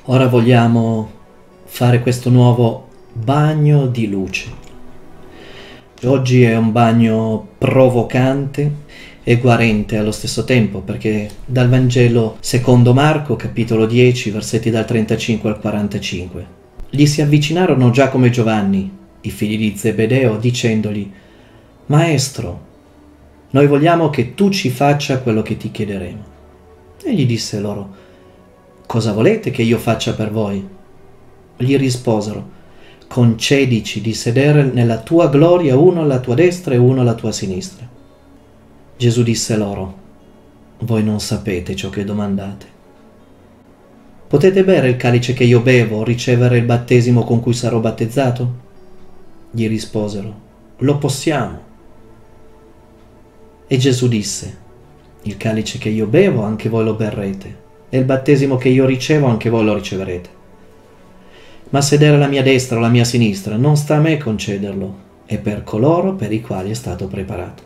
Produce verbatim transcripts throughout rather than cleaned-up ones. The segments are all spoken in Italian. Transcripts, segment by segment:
Ora vogliamo fare questo nuovo bagno di luce. Oggi è un bagno provocante e guarente allo stesso tempo, perché dal Vangelo secondo Marco, capitolo dieci, versetti dal trentacinque al quarantacinque. Gli si avvicinarono Giacomo e Giovanni, i figli di Zebedeo, dicendogli: Maestro, noi vogliamo che tu ci faccia quello che ti chiederemo. Egli disse loro: Cosa volete che io faccia per voi? Gli risposero: Concedici di sedere nella tua gloria, uno alla tua destra e uno alla tua sinistra. Gesù disse loro: Voi non sapete ciò che domandate. Potete bere il calice che io bevo o ricevere il battesimo con cui sarò battezzato? Gli risposero: Lo possiamo. E Gesù disse: Il calice che io bevo anche voi lo berrete, e il battesimo che io ricevo anche voi lo riceverete. Ma sedere alla mia destra o alla mia sinistra non sta a me concederlo, è per coloro per i quali è stato preparato.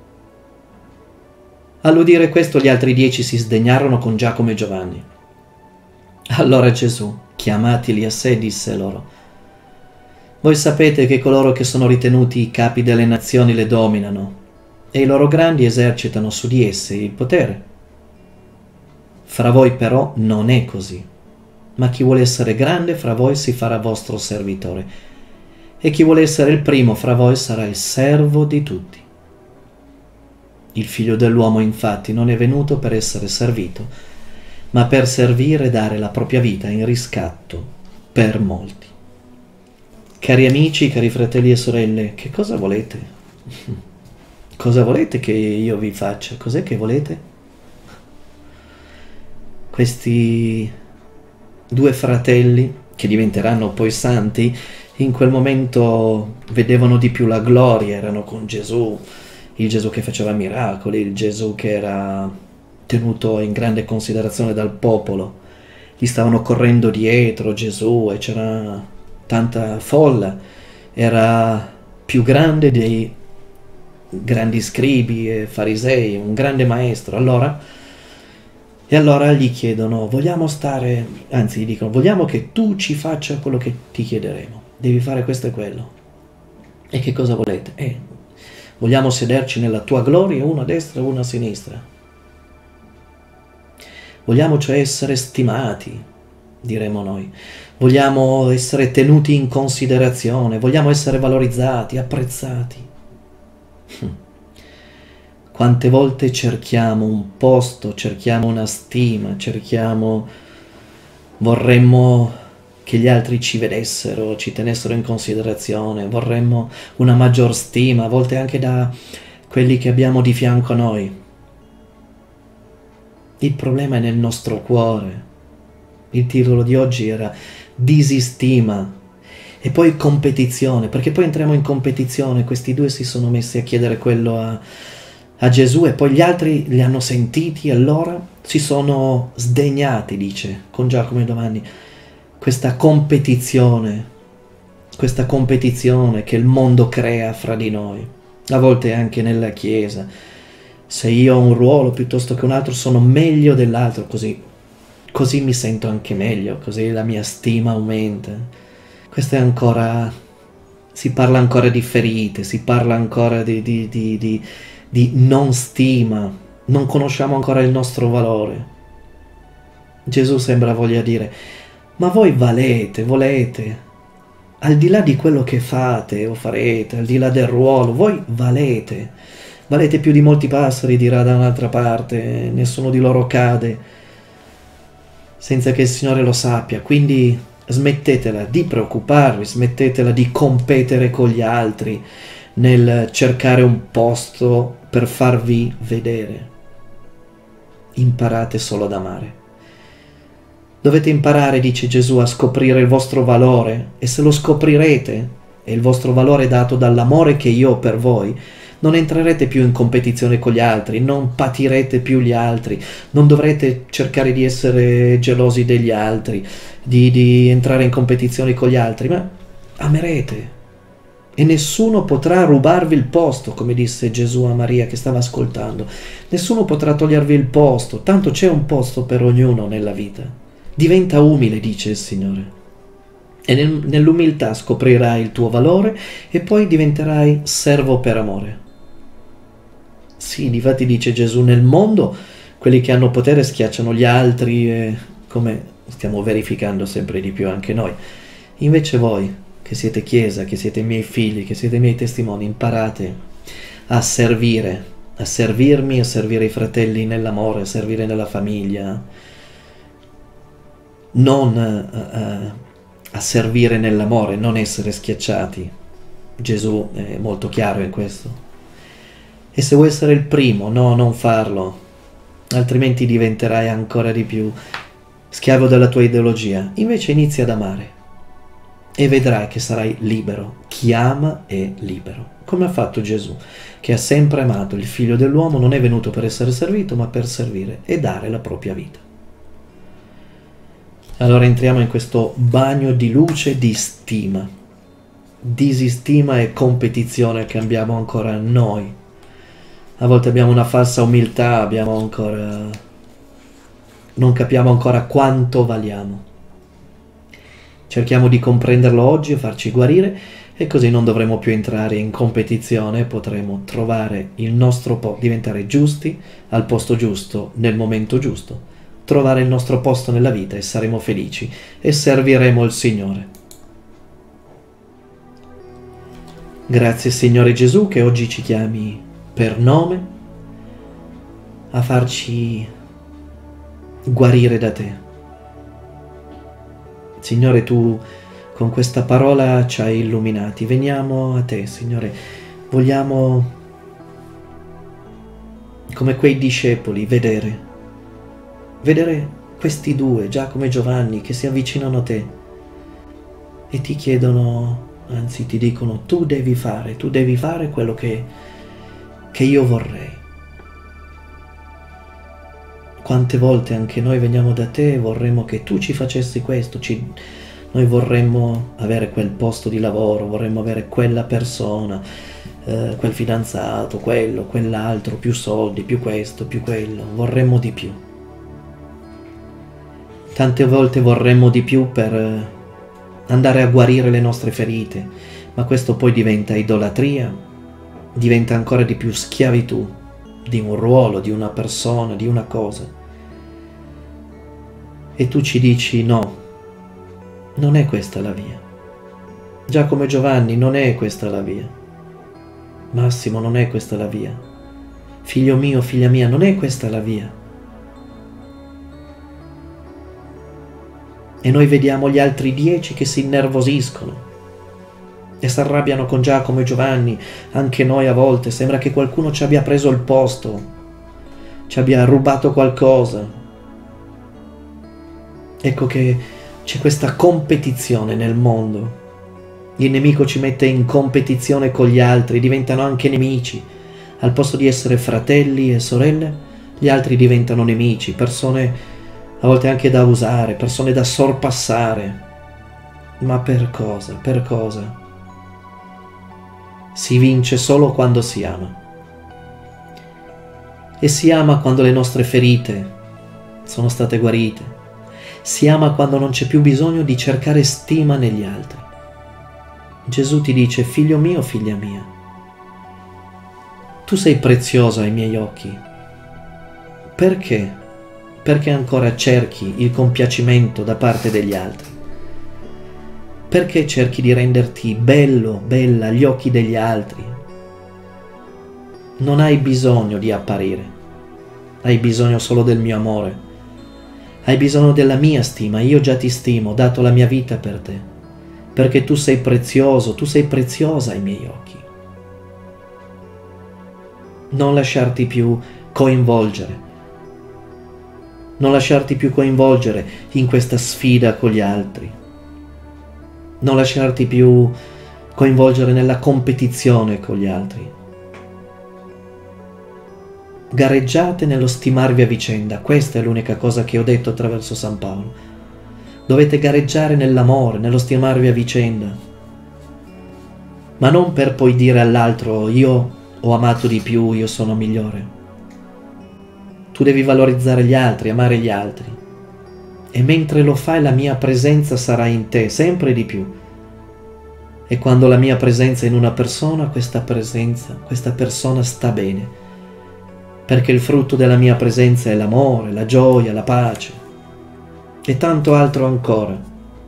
All'udire questo gli altri dieci si sdegnarono con Giacomo e Giovanni. Allora Gesù, chiamatili a sé, disse loro: Voi sapete che coloro che sono ritenuti i capi delle nazioni le dominano, e i loro grandi esercitano su di esse il potere. Fra voi però non è così, ma chi vuole essere grande fra voi si farà vostro servitore, e chi vuole essere il primo fra voi sarà il servo di tutti. Il figlio dell'uomo infatti non è venuto per essere servito, ma per servire e dare la propria vita in riscatto per molti. Cari amici, cari fratelli e sorelle, che cosa volete? Cosa volete che io vi faccia? Cos'è che volete? Questi due fratelli, che diventeranno poi santi, in quel momento vedevano di più la gloria, erano con Gesù, il Gesù che faceva miracoli, il Gesù che era tenuto in grande considerazione dal popolo. Gli stavano correndo dietro Gesù e c'era tanta folla, era più grande dei grandi scribi e farisei, un grande maestro. Allora E allora gli chiedono: vogliamo stare, anzi gli dicono: vogliamo che tu ci faccia quello che ti chiederemo, devi fare questo e quello. E che cosa volete? Eh, vogliamo sederci nella tua gloria, uno a destra e uno a sinistra. Vogliamo cioè essere stimati, diremo noi. Vogliamo essere tenuti in considerazione, vogliamo essere valorizzati, apprezzati. Quante volte cerchiamo un posto, cerchiamo una stima, cerchiamo, vorremmo che gli altri ci vedessero, ci tenessero in considerazione, vorremmo una maggior stima, a volte anche da quelli che abbiamo di fianco a noi. Il problema è nel nostro cuore. Il titolo di oggi era disistima e poi competizione, perché poi entriamo in competizione. Questi due si sono messi a chiedere quello a a Gesù e poi gli altri li hanno sentiti e allora si sono sdegnati, dice, con Giacomo e Giovanni, questa competizione, questa competizione che il mondo crea fra di noi, a volte anche nella Chiesa. Se io ho un ruolo piuttosto che un altro sono meglio dell'altro, così, così mi sento anche meglio, così la mia stima aumenta. Questo è ancora, si parla ancora di ferite, si parla ancora di... di, di, di di non stima, non conosciamo ancora il nostro valore. Gesù sembra voglia dire: ma voi valete, volete, al di là di quello che fate o farete, al di là del ruolo, voi valete, valete più di molti passeri, dirà da un'altra parte, nessuno di loro cade senza che il Signore lo sappia. Quindi smettetela di preoccuparvi, smettetela di competere con gli altri nel cercare un posto per farvi vedere. Imparate solo ad amare. Dovete imparare, dice Gesù, a scoprire il vostro valore, e se lo scoprirete, e il vostro valore è dato dall'amore che io ho per voi, non entrerete più in competizione con gli altri, non patirete più gli altri, non dovrete cercare di essere gelosi degli altri, di, di entrare in competizione con gli altri, ma amerete. E nessuno potrà rubarvi il posto, come disse Gesù a Maria che stava ascoltando. Nessuno potrà togliervi il posto, tanto c'è un posto per ognuno nella vita. Diventa umile, dice il Signore. E nel, nell'umiltà scoprirai il tuo valore e poi diventerai servo per amore. Sì, difatti dice Gesù, nel mondo quelli che hanno potere schiacciano gli altri, e come stiamo verificando sempre di più anche noi. Invece voi, che siete Chiesa, che siete miei figli, che siete miei testimoni, imparate a servire, a servirmi, a servire i fratelli nell'amore, a servire nella famiglia, non a, a, a servire nell'amore, non essere schiacciati. Gesù è molto chiaro in questo. E se vuoi essere il primo, no, non farlo, altrimenti diventerai ancora di più schiavo della tua ideologia. Invece inizia ad amare e vedrai che sarai libero. Chi ama è libero, come ha fatto Gesù, che ha sempre amato. Il Figlio dell'uomo non è venuto per essere servito, ma per servire e dare la propria vita. Allora entriamo in questo bagno di luce, di stima, disistima e competizione che abbiamo ancora noi. A volte abbiamo una falsa umiltà, abbiamo ancora... non capiamo ancora quanto valiamo. Cerchiamo di comprenderlo oggi e farci guarire, e così non dovremo più entrare in competizione, potremo trovare il nostro posto, diventare giusti al posto giusto, nel momento giusto, trovare il nostro posto nella vita e saremo felici e serviremo il Signore. Grazie Signore Gesù che oggi ci chiami per nome a farci guarire da te. Signore, tu con questa parola ci hai illuminati. Veniamo a te, Signore. Vogliamo, come quei discepoli, vedere, vedere questi due, Giacomo e Giovanni, che si avvicinano a te e ti chiedono, anzi ti dicono, tu devi fare, tu devi fare quello che, che io vorrei. Quante volte anche noi veniamo da te e vorremmo che tu ci facessi questo, ci, noi vorremmo avere quel posto di lavoro, vorremmo avere quella persona, eh, quel fidanzato, quello, quell'altro, più soldi, più questo, più quello, vorremmo di più. Tante volte vorremmo di più per andare a guarire le nostre ferite, ma questo poi diventa idolatria, diventa ancora di più schiavitù di un ruolo, di una persona, di una cosa. E tu ci dici no, non è questa la via. Giacomo e Giovanni, non è questa la via. Massimo, non è questa la via. Figlio mio, figlia mia, non è questa la via. E noi vediamo gli altri dieci che si innervosiscono e si arrabbiano con Giacomo e Giovanni. Anche noi a volte sembra che qualcuno ci abbia preso il posto, ci abbia rubato qualcosa. Ecco che c'è questa competizione nel mondo. Il nemico ci mette in competizione con gli altri, diventano anche nemici. Al posto di essere fratelli e sorelle, gli altri diventano nemici, persone a volte anche da usare, persone da sorpassare. Ma per cosa? Per cosa? Si vince solo quando si ama. E si ama quando le nostre ferite sono state guarite. Si ama quando non c'è più bisogno di cercare stima negli altri. Gesù ti dice, figlio mio, figlia mia, tu sei prezioso ai miei occhi. Perché? Perché ancora cerchi il compiacimento da parte degli altri? Perché cerchi di renderti bello, bella agli occhi degli altri? Non hai bisogno di apparire, hai bisogno solo del mio amore. Hai bisogno della mia stima, io già ti stimo, ho dato la mia vita per te, perché tu sei prezioso, tu sei preziosa ai miei occhi. Non lasciarti più coinvolgere, non lasciarti più coinvolgere in questa sfida con gli altri, non lasciarti più coinvolgere nella competizione con gli altri. Gareggiate nello stimarvi a vicenda, questa è l'unica cosa che ho detto attraverso San Paolo. Dovete gareggiare nell'amore, nello stimarvi a vicenda, ma non per poi dire all'altro io ho amato di più, io sono migliore. Tu devi valorizzare gli altri, amare gli altri e mentre lo fai la mia presenza sarà in te sempre di più. E quando la mia presenza è in una persona, questa presenza, questa persona sta bene, perché il frutto della mia presenza è l'amore, la gioia, la pace e tanto altro ancora.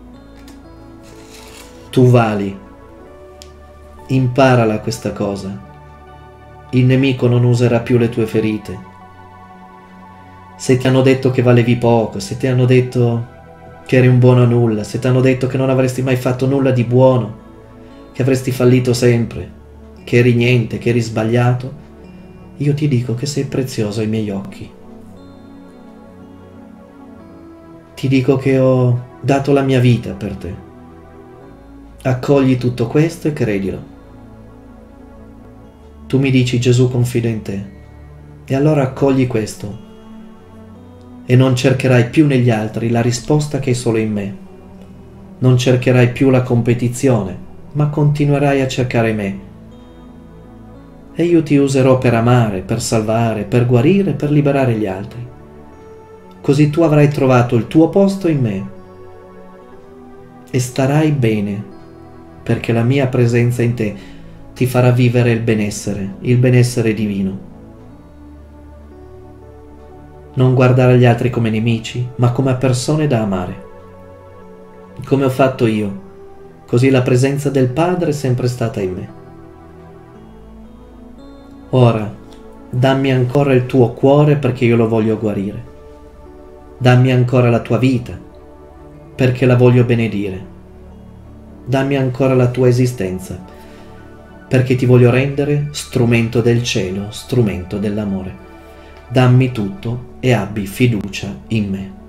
Tu vali, imparala questa cosa. Il nemico non userà più le tue ferite. Se ti hanno detto che valevi poco, se ti hanno detto che eri un buono a nulla, se ti hanno detto che non avresti mai fatto nulla di buono, che avresti fallito sempre, che eri niente, che eri sbagliato, io ti dico che sei prezioso ai miei occhi. Ti dico che ho dato la mia vita per te. Accogli tutto questo e credilo. Tu mi dici Gesù confida in te, e allora accogli questo e non cercherai più negli altri la risposta che è solo in me. Non cercherai più la competizione, ma continuerai a cercare me. E io ti userò per amare, per salvare, per guarire, per liberare gli altri. Così tu avrai trovato il tuo posto in me e starai bene, perché la mia presenza in te ti farà vivere il benessere, il benessere divino. Non guardare gli altri come nemici, ma come persone da amare. Come ho fatto io, così la presenza del Padre è sempre stata in me. Ora, dammi ancora il tuo cuore perché io lo voglio guarire. Dammi ancora la tua vita perché la voglio benedire. Dammi ancora la tua esistenza perché ti voglio rendere strumento del cielo, strumento dell'amore. Dammi tutto e abbi fiducia in me.